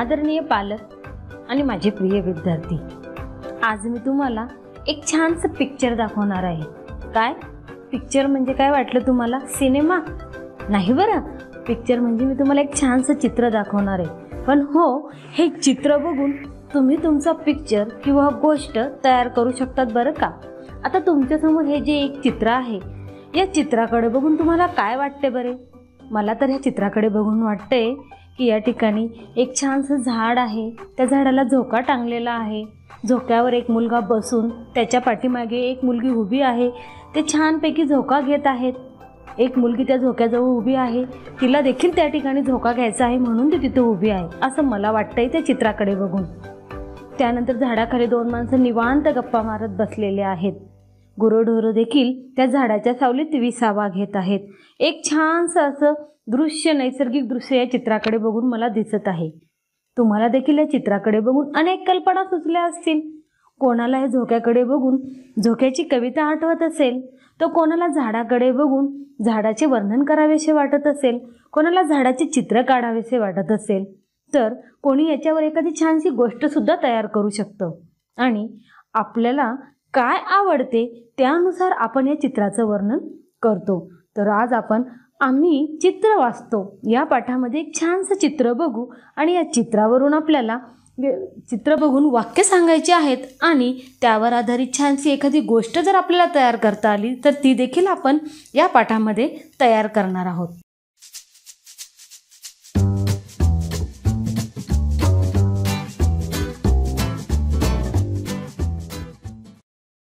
आदरणीय पालक आणि माझे प्रिय विद्यार्थी, आज मी तुम्हाला एक छानसं पिक्चर दाखवणार आहे। काय पिक्चर म्हणजे काय वाटलं तुम्हाला? सिनेमा नाही बरं, पिक्चर म्हणजे मी तुम्हाला एक छानसं चित्र दाखवणार आहे। पण हो, हे चित्र बघून तुम्ही तुमचा पिक्चर किंवा गोष्ट तयार करू शकतात बरं का। आता तुमच्यासमोर हे जे एक चित्र आहे, या चित्राकडे बघून तुम्हाला काय वाटते बरे? मला तर ह्या चित्राकडे बघून वाटते की या ठिकाणी एक छानसं झाड आहे, त्या झाडाला झोका टांगलेला आहे, झोक्यावर एक मुलगा बसून त्याच्या पाठीमागे एक मुलगी उभी आहे, ते छानपैकी झोका घेत आहेत। एक मुलगी त्या झोक्याजवळ उभी आहे, तिला देखील त्या ठिकाणी झोका घ्यायचा आहे म्हणून ती तिथे उभी आहे असं मला वाटतंय त्या चित्राकडे बघून। त्यानंतर झाडाखाली दोन माणसं निवांत गप्पा मारत बसलेले आहेत। गुरंढोरं देखील त्या झाडाच्या सावलीत विसावा घेत आहेत। एक छानसं असं दृश्य, नैसर्गिक दृश्य या चित्राकडे बघून मला दिसत आहे। तुम्हाला देखील या चित्राकडे बघून अनेक कल्पना सुचल्या असतील। कोणाला हे झोक्याकडे बघून झोक्याची कविता आठवत असेल, तर कोणाला झाडाकडे बघून झाडाचे वर्णन करावेसे वाटत असेल, कोणाला झाडाचे चित्र काढावेसे वाटत असेल, तर कोणी याच्यावर एखादी छानशी गोष्ट सुद्धा तयार करू शकतं। आणि आपल्याला काय आवडते त्यानुसार आपण या चित्राचं वर्णन करतो। तर आज आम्ही चित्र वाचतो या पाठामध्ये एक छानसं चित्र बघू आणि या चित्रावरून आपल्याला चित्र बघून वाक्य सांगायची आहेत आणि त्यावर आधारित छानशी एखादी गोष्ट जर आपल्याला तयार करता आली तर ती देखील आपण या पाठामध्ये तयार करणार आहोत।